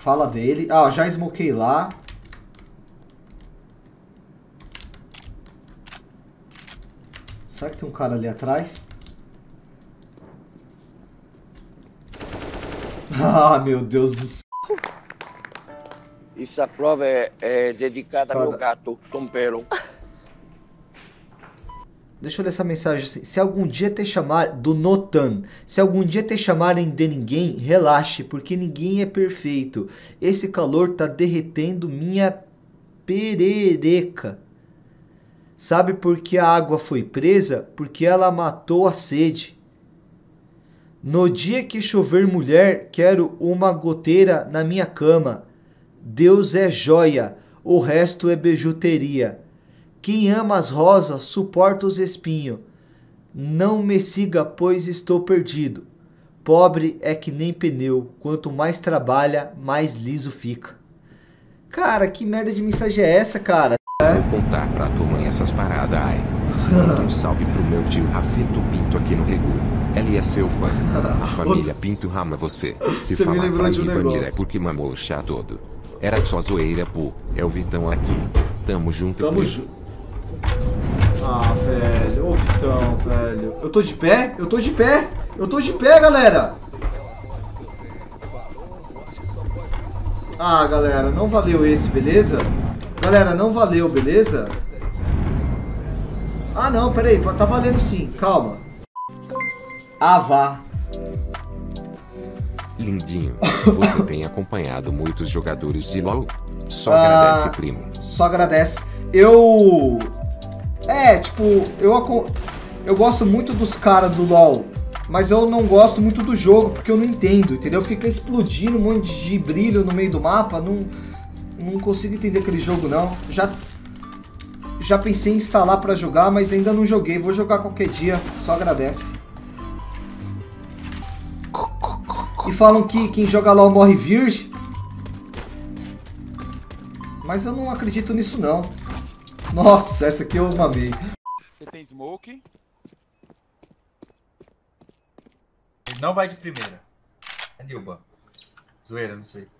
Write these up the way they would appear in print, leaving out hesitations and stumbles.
Fala dele. Ah, já smokei lá. Será que tem um cara ali atrás? Ah, meu Deus do céu. Essa prova é dedicada ao meu gato, Tompero. Deixa eu ler essa mensagem assim. Se algum dia te chamar do Notan, se algum dia te chamarem de ninguém, relaxe, porque ninguém é perfeito. Esse calor tá derretendo minha perereca. Sabe por que a água foi presa? Porque ela matou a sede. No dia que chover mulher, quero uma goteira na minha cama. Deus é joia, o resto é bijuteria. Quem ama as rosas, suporta os espinhos. Não me siga, pois estou perdido. Pobre é que nem pneu, quanto mais trabalha, mais liso fica. Cara, que merda de mensagem é essa, cara? Vou contar pra tua mãe essas paradas, ai. Manda um salve pro meu tio Rafito Pinto aqui no Regu. Ele é seu fã. A família Pinto ama você. Se Você me falar lembrou pra de um Ibanir negócio. é porque mamou o chá todo. Era só zoeira, pô. É o Vitão aqui. Tamo junto, Tamo primo. junto. Ah, velho. Ô, Vitão, velho. Eu tô de pé? Eu tô de pé. Eu tô de pé, galera. Ah, galera, não valeu esse, beleza? Galera, não valeu, beleza? Ah, não, peraí. Tá valendo sim. Calma. Ah, vá. Lindinho, você tem acompanhado muitos jogadores de LoL? Só agradece, primo. Só agradece. Tipo, eu gosto muito dos caras do LoL, mas eu não gosto muito do jogo, porque eu não entendo, entendeu? Fica explodindo um monte de brilho no meio do mapa, não consigo entender aquele jogo, não. Já pensei em instalar pra jogar, mas ainda não joguei. Vou jogar qualquer dia, só agradece. E falam que quem joga LoL morre virgem. Mas eu não acredito nisso, não. Nossa, essa aqui eu mamei. Você tem smoke? Ele não vai de primeira. É Nilba. Zoeira, não sei.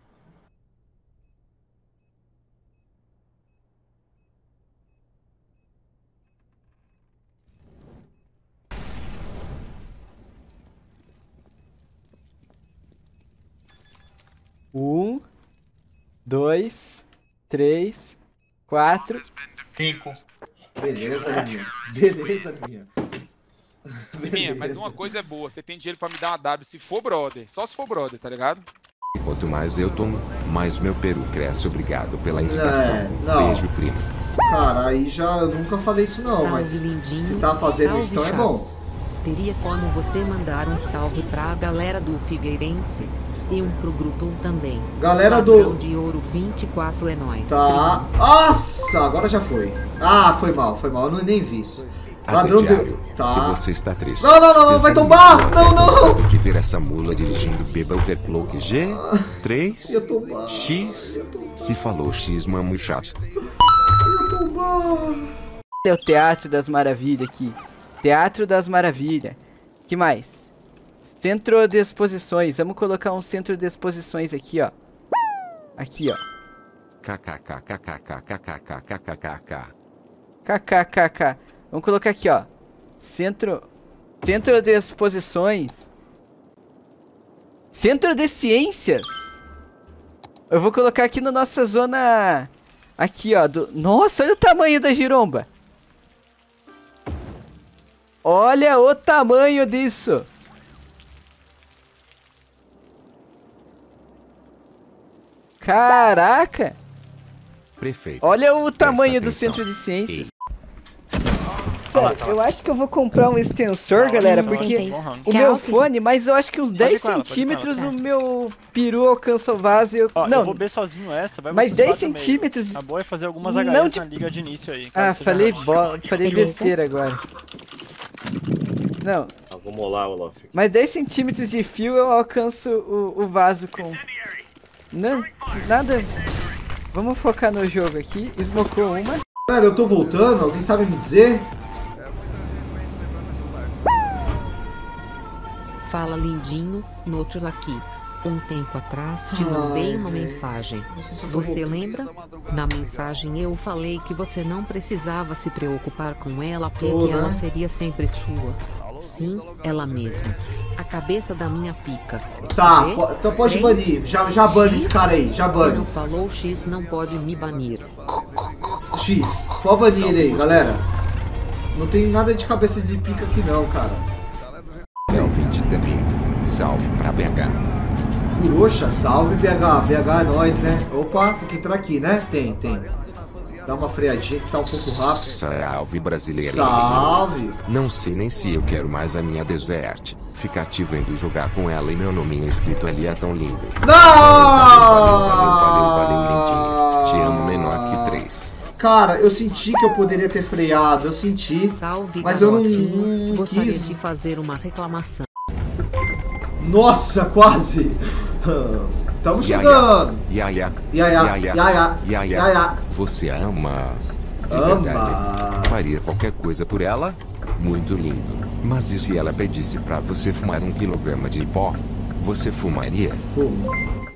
Um, 2, 3, 4. 5. Beleza, Liminha. Beleza, Liminha. Minha, mas uma coisa é boa, você tem dinheiro pra me dar uma W se for brother. Só se for brother, tá ligado? Quanto mais eu tomo, mais meu peru cresce. Obrigado pela indicação. não. Beijo, primo. Cara, aí já eu nunca falei isso não, Salve, mas lindinho, se tá fazendo salve, isso, então é chato. bom. Teria como você mandar um salve pra galera do Figueirense e um pro grupo também. Galera Ladrão do... de ouro 24 é nóis. Tá. Nossa, agora já foi. Ah, foi mal, eu nem vi isso. Ladrão Diário, do... Tá. se você está triste. Não, vai desanime, tombar! eu Não, até não! cansado de ver essa mula dirigindo beba overclock G3 Ia tombar. X. Se falou X, mamo chato. Ia tombar. É o Teatro das Maravilhas aqui. Teatro das Maravilhas. Que mais? Centro de exposições. Vamos colocar um centro de exposições aqui, ó. Aqui, ó. KKKKKKKKKKKKK. KKKK. Vamos colocar aqui, ó. Centro de exposições. Centro de ciências. Eu vou colocar aqui na nossa zona. Aqui, ó. Nossa, olha o tamanho da giromba. Olha o tamanho disso. Caraca. Prefeito. Olha o tamanho do atenção. centro de ciências. Sério, eu acho que eu vou comprar um extensor, galera, porque o meu fone, mas eu acho que uns 10 centímetros o meu peru alcança o vaso e eu... Ó, não, eu vou B sozinho essa, vai mas vocês 10 quatro meio. centímetros... A boa é fazer algumas Não, HS tipo- na liga de início aí. Ah, caso seja falei rápido. falei besteira agora. Não, Vamos lá, Olaf. mas 10 centímetros de fio eu alcanço o vaso com... Não, nada... Vamos focar no jogo aqui, smocou uma. Galera, eu tô voltando, alguém sabe me dizer? Fala, lindinho, Notus aqui. Um tempo atrás te mandei uma mensagem. Você lembra? Na mensagem eu falei que você não precisava se preocupar com ela porque ela seria sempre sua. Sim, ela mesma. A cabeça da minha pica. Tá, então pode banir. Já bane esse cara aí, já Se bane. não falou X, não pode me banir. X, pode banir ele aí, galera. Não tem nada de cabeça de pica aqui não, cara. Elvin de Tepinto. Salve pra BH. Curoxa, salve BH. BH é nóis, né? Opa, tem que entrar aqui, né? Tem. Dá uma freadinha que tá um pouco rápido. Salve brasileiro. Salve. Não sei nem se eu quero mais a minha Desert. Ficar te vendo jogar com ela e meu nominho escrito ali é tão lindo. Não! Valeu, lindinho. Te amo menor que 3. Cara, eu senti que eu poderia ter freado, eu senti. Salve, mas eu não gostaria quis. de fazer uma reclamação. Nossa, quase. Estamos chegando. Yaya. Você ama. De verdade. Faria qualquer coisa por ela? Muito lindo. Mas e se ela pedisse pra você fumar 1 quilograma de pó? Você fumaria? Fumo.